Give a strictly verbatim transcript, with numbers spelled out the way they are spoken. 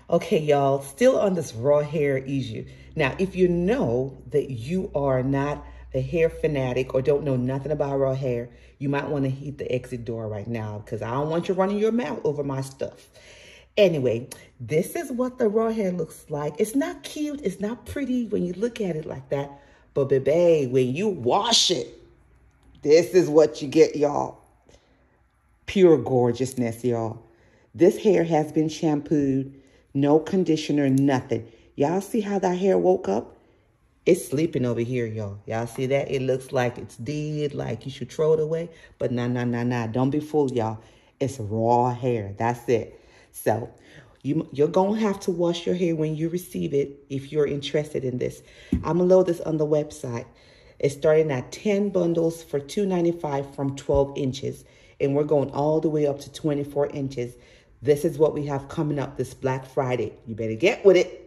Okay, y'all, still on this raw hair issue. Now, if you know that you are not a hair fanatic or don't know nothing about raw hair, you might want to hit the exit door right now because I don't want you running your mouth over my stuff. Anyway, this is what the raw hair looks like. It's not cute. It's not pretty when you look at it like that. But baby, when you wash it, this is what you get, y'all. Pure gorgeousness, y'all. This hair has been shampooed. No conditioner, nothing. Y'all see how that hair woke up? It's sleeping over here, y'all. Y'all see that? It looks like it's dead, like you should throw it away. But nah, nah, nah, nah. Don't be fooled, y'all. It's raw hair. That's it. So you, you're going to have to wash your hair when you receive it if you're interested in this. I'm going to load this on the website. It's starting at ten bundles for two ninety-five from twelve inches. And we're going all the way up to twenty-four inches. This is what we have coming up this Black Friday. You better get with it.